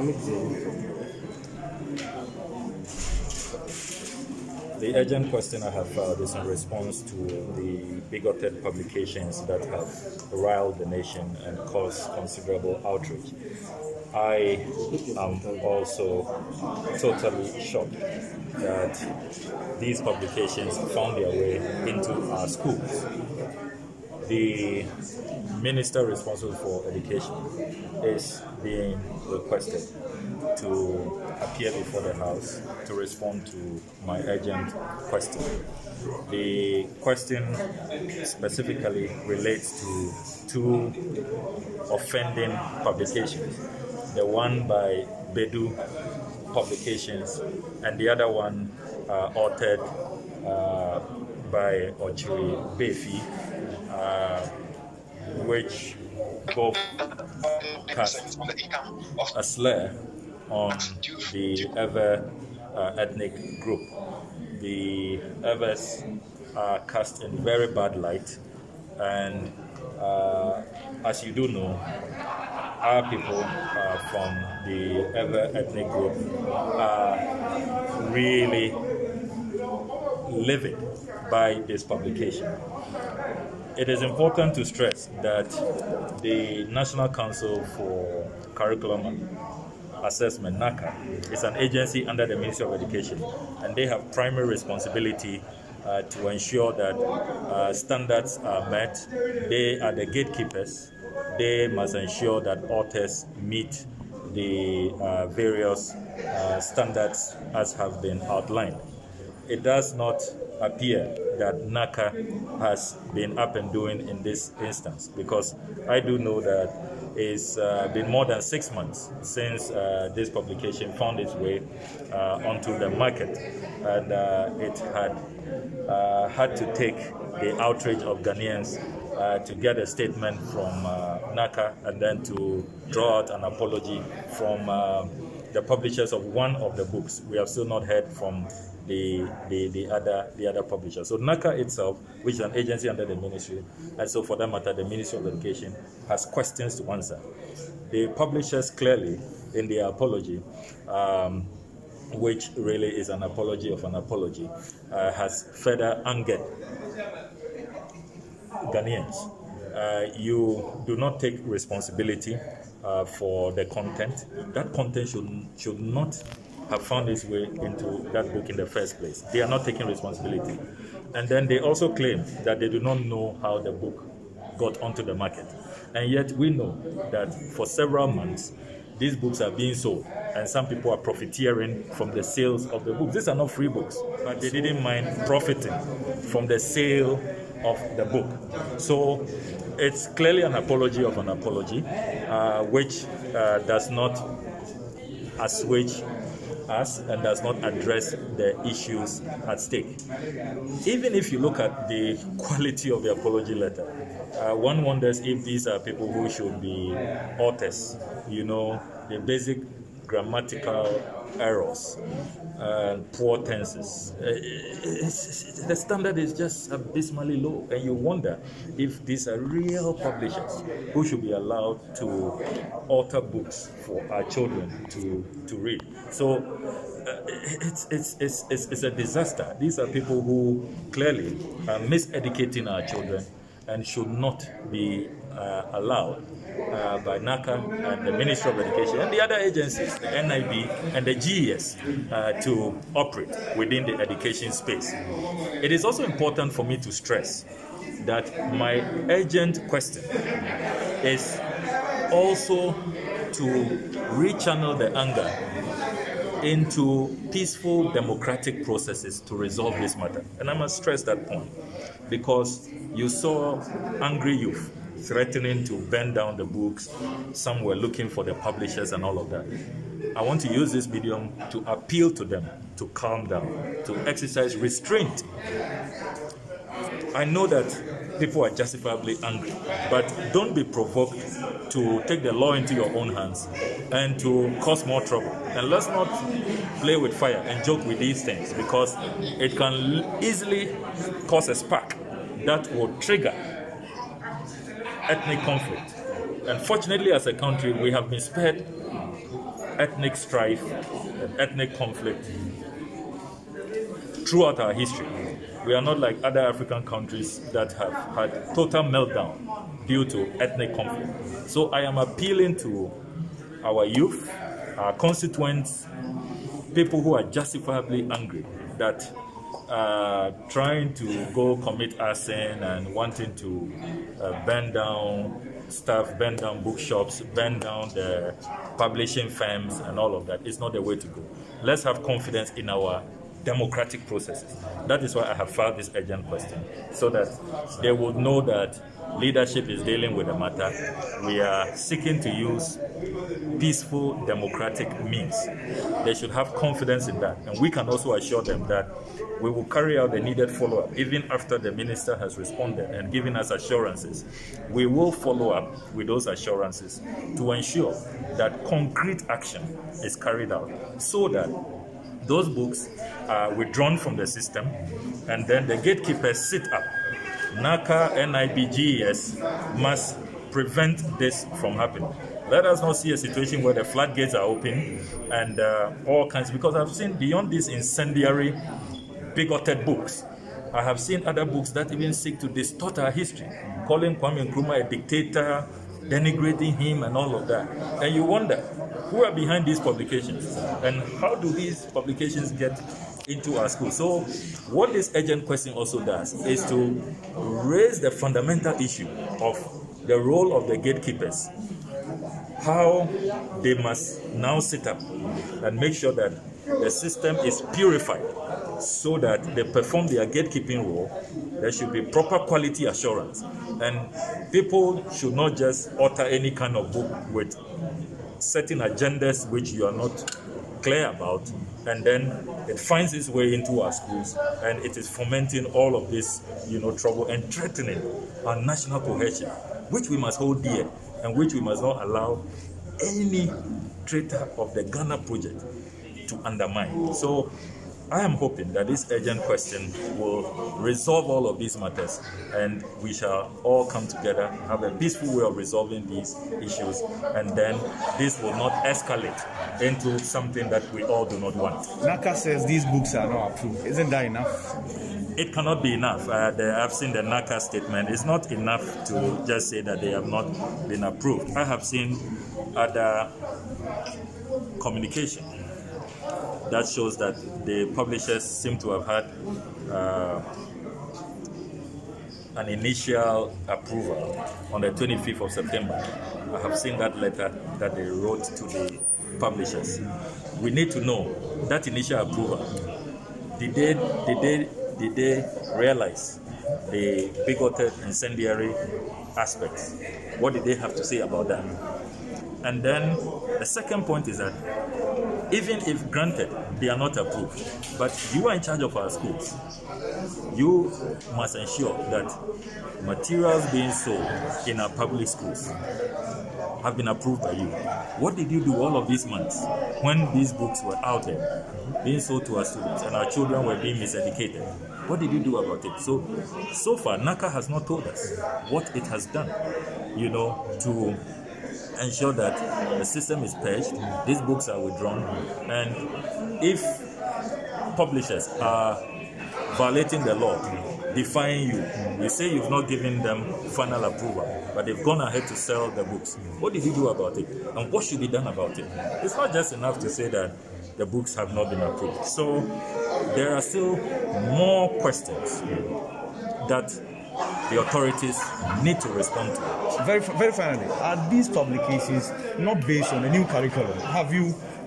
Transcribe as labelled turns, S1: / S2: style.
S1: The urgent question I have filed is in response to the bigoted publications that have riled the nation and caused considerable outrage. I am also totally shocked that these publications found their way into our schools. The minister responsible for education is being requested to appear before the House to respond to my urgent question. The question specifically relates to two offending publications. The one by Bedu Publications and the other one authored by Ochiri Befi, which both cast a slur on the Ewe ethnic group. The Ewes are cast in very bad light, and as you do know, our people from the Ewe ethnic group are really livid by this publication. It is important to stress that the National Council for Curriculum Assessment, NACA, is an agency under the Ministry of Education, and they have primary responsibility to ensure that standards are met. They are the gatekeepers. They must ensure that authors meet the various standards as have been outlined. It does not appear that NACA has been up and doing in this instance, because I do know that it's been more than 6 months since this publication found its way onto the market, and it had to take the outrage of Ghanaians to get a statement from NACA and then to draw out an apology from the publishers of one of the books. We have still not heard from the other publisher. So NACA itself, which is an agency under the ministry, and so for that matter, the Ministry of Education, has questions to answer. The publishers clearly, in their apology, which really is an apology of an apology, has further angered Ghanaians. You do not take responsibility for the content. That content should not have found its way into that book in the first place. They are not taking responsibility. And then they also claim that they do not know how the book got onto the market. And yet we know that for several months, these books are being sold, and some people are profiteering from the sales of the books. These are not free books, but they didn't mind profiting from the sale of the book. So it's clearly an apology of an apology, which does not assuage us and does not address the issues at stake. Even if you look at the quality of the apology letter, one wonders if these are people who should be authors. You know, the basic grammatical errors and poor tenses. The standard is just abysmally low, and you wonder if these are real publishers who should be allowed to author books for our children to read. So it's a disaster. These are people who clearly are miseducating our children and should not be allowed by NACA and the Ministry of Education and the other agencies, the NIB and the GES, to operate within the education space. It is also important for me to stress that my urgent question is also to rechannel the anger into peaceful democratic processes to resolve this matter. And I must stress that point, because you saw angry youth threatening to burn down the books. Some were looking for the publishers and all of that. I want to use this medium to appeal to them to calm down, to exercise restraint. I know that people are justifiably angry, but don't be provoked to take the law into your own hands and to cause more trouble. And let's not play with fire and joke with these things, because it can easily cause a spark that will trigger ethnic conflict. And fortunately, as a country, we have been spared ethnic strife and ethnic conflict throughout our history. We are not like other African countries that have had total meltdown due to ethnic conflict. So I am appealing to our youth, our constituents, people who are justifiably angry that trying to go commit arson and wanting to burn down stuff, burn down bookshops, burn down the publishing firms and all of that is not the way to go. Let's have confidence in our democratic processes. That is why I have filed this urgent question, so that they would know that leadership is dealing with the matter. We are seeking to use peaceful democratic means. They should have confidence in that, and we can also assure them that we will carry out the needed follow-up even after the minister has responded and given us assurances. We will follow up with those assurances to ensure that concrete action is carried out, so that those books are withdrawn from the system, and then the gatekeepers sit up. NACA, NIBGES must prevent this from happening. Let us not see a situation where the floodgates are open and all kinds, because I've seen beyond these incendiary, bigoted books, I have seen other books that even seek to distort our history, calling Kwame Nkrumah a dictator, denigrating him and all of that. And you wonder, who are behind these publications? And how do these publications get into our schools? So what this urgent question also does is to raise the fundamental issue of the role of the gatekeepers, how they must now sit up and make sure that the system is purified so that they perform their gatekeeping role. There should be proper quality assurance, and people should not just author any kind of book with certain agendas which you are not clear about, and then it finds its way into our schools and it is fomenting all of this, trouble and threatening our national cohesion, which we must hold dear and which we must not allow any traitor of the Ghana project to undermine. So I am hoping that this urgent question will resolve all of these matters, and we shall all come together, have a peaceful way of resolving these issues, and then this will not escalate into something that we all do not want.
S2: NACA says these books are not approved. Isn't that enough?
S1: It cannot be enough. I've seen the NACA statement. It's not enough to just say that they have not been approved. I have seen other communication that shows that the publishers seem to have had an initial approval on the 25th of September. I have seen that letter that they wrote to the publishers. We need to know that initial approval. Did they realize the bigoted, incendiary aspects? What did they have to say about that? And then the second point is that even if granted, they are not approved, but you are in charge of our schools. You must ensure that materials being sold in our public schools have been approved by you. What did you do all of these months when these books were out there being sold to our students and our children were being miseducated? What did you do about it? So far, NACA has not told us what it has done, to ensure that the system is purged, these books are withdrawn, and if publishers are violating the law, defying you, you say you've not given them final approval, but they've gone ahead to sell the books. What did you do about it? And what should be done about it? It's not just enough to say that the books have not been approved. So there are still more questions that the authorities need to respond to.
S2: Very, very finally, are these publications not based on a new curriculum? Have you